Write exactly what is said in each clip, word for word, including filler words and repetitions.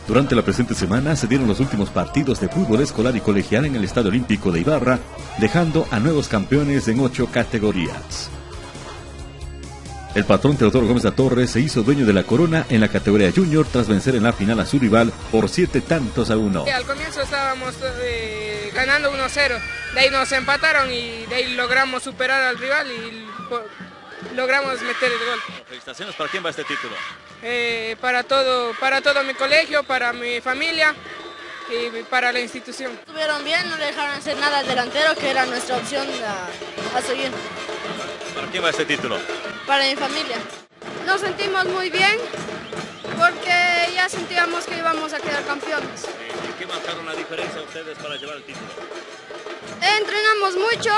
Durante la presente semana se dieron los últimos partidos de fútbol escolar y colegial en el Estadio Olímpico de Ibarra, dejando a nuevos campeones en ocho categorías. El patrón Teodoro Gómez Latorre se hizo dueño de la corona en la categoría junior tras vencer en la final a su rival por siete tantos a uno. Al comienzo estábamos eh, ganando uno cero, de ahí nos empataron y de ahí logramos superar al rival y por, logramos meter el gol. Felicitaciones. ¿Para quién va este título? Eh, para, todo, para todo mi colegio, para mi familia y para la institución. Estuvieron bien, no dejaron hacer nada al delantero, que era nuestra opción a, a seguir. ¿Para quién va este título? Para mi familia. Nos sentimos muy bien porque ya sentíamos que íbamos a quedar campeones. ¿En qué marcaron la diferencia ustedes para llevar el título? Entrenamos mucho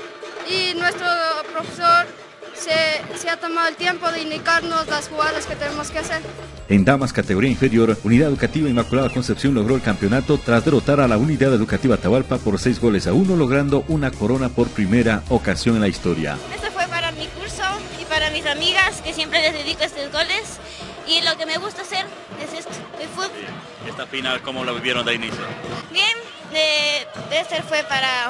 y nuestro profesor se, se ha tomado el tiempo de indicarnos las jugadas que tenemos que hacer. En damas categoría inferior, Unidad Educativa Inmaculada Concepción logró el campeonato tras derrotar a la Unidad Educativa Atahualpa por seis goles a uno, logrando una corona por primera ocasión en la historia. Este fue para mi curso y para mis amigas, que siempre les dedico estos goles. Y lo que me gusta hacer es esto, el fútbol. ¿Esta final cómo la vivieron de inicio? Bien, de, de este fue para...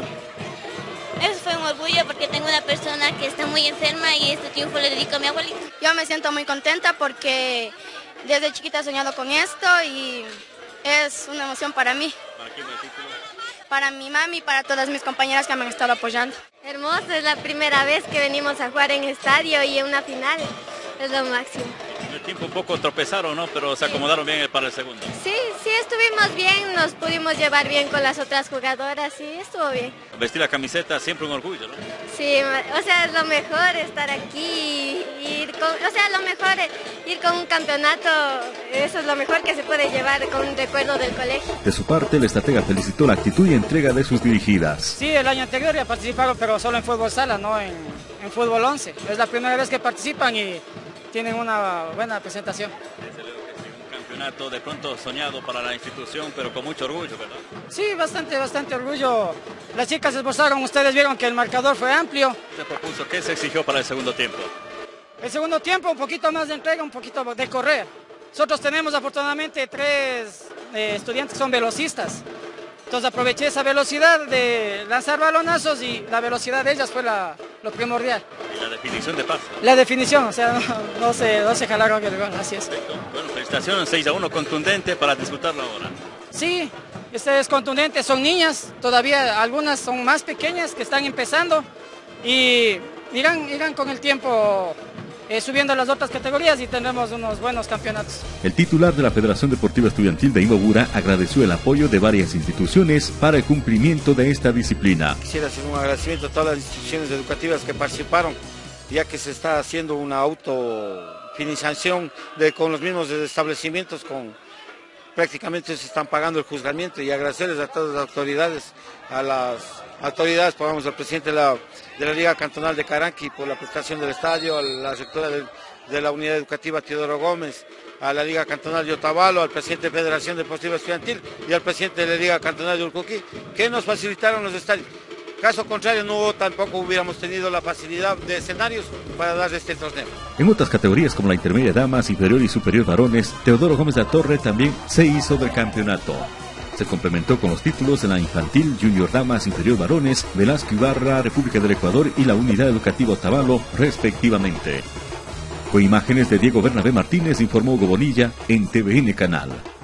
Eso fue un orgullo porque tengo una persona que está muy enferma y este triunfo le dedico a mi abuelito. Yo me siento muy contenta porque desde chiquita he soñado con esto y es una emoción para mí. ¿Para quién va el título? Para mi mami y para todas mis compañeras que me han estado apoyando. Hermoso, es la primera vez que venimos a jugar en estadio y en una final, es lo máximo. En el tiempo un poco tropezaron, ¿no? Pero se acomodaron bien para el segundo. Sí, sí, estuvimos bien, nos pudimos llevar bien con las otras jugadoras y estuvo bien. Vestir la camiseta siempre un orgullo, ¿no? Sí, o sea, es lo mejor estar aquí, ir con, o sea, lo mejor ir con un campeonato, eso es lo mejor que se puede llevar con un recuerdo del colegio. De su parte, el estratega felicitó la actitud y entrega de sus dirigidas. Sí, el año anterior ya participaron, pero solo en fútbol sala, no en, en fútbol once. Es la primera vez que participan y tienen una buena presentación. Desde luego que sí, un campeonato de pronto soñado para la institución, pero con mucho orgullo, ¿verdad? Sí, bastante, bastante orgullo. Las chicas se esforzaron, ustedes vieron que el marcador fue amplio. ¿Qué propuso? ¿Qué se exigió para el segundo tiempo? El segundo tiempo, un poquito más de entrega, un poquito de correr. Nosotros tenemos afortunadamente tres eh, estudiantes que son velocistas. Entonces aproveché esa velocidad de lanzar balonazos y la velocidad de ellas fue la, lo primordial. ¿Y la definición de pase? La definición, o sea, no, no, se, no se jalaron el gol, así es. Perfecto. Bueno, felicitaciones, seis a uno contundente para disfrutarlo ahora. Sí, este es contundente, son niñas, todavía algunas son más pequeñas que están empezando y irán, irán con el tiempo Eh, subiendo a las otras categorías y tendremos unos buenos campeonatos. El titular de la Federación Deportiva Estudiantil de Imbabura agradeció el apoyo de varias instituciones para el cumplimiento de esta disciplina. Quisiera hacer un agradecimiento a todas las instituciones educativas que participaron, ya que se está haciendo una autofinanciación de, con los mismos establecimientos, con prácticamente se están pagando el juzgamiento, y agradecerles a todas las autoridades, a las autoridades, pongamos al presidente de la, de la Liga Cantonal de Caranqui por la prestación del estadio, a la rectora de, de la Unidad Educativa Teodoro Gómez, a la Liga Cantonal de Otavalo, al presidente de Federación Deportiva Estudiantil y al presidente de la Liga Cantonal de Urcuquí, que nos facilitaron los estadios. Caso contrario, no tampoco hubiéramos tenido la facilidad de escenarios para dar este torneo. En otras categorías como la intermedia damas, inferior y superior varones, Teodoro Gómez Latorre también se hizo del campeonato. Se complementó con los títulos en la infantil, junior damas, inferior varones, Velasco Ibarra, República del Ecuador y la Unidad Educativa Otavalo, respectivamente. Con imágenes de Diego Bernabé Martínez, informó Hugo Bonilla en T V N Canal.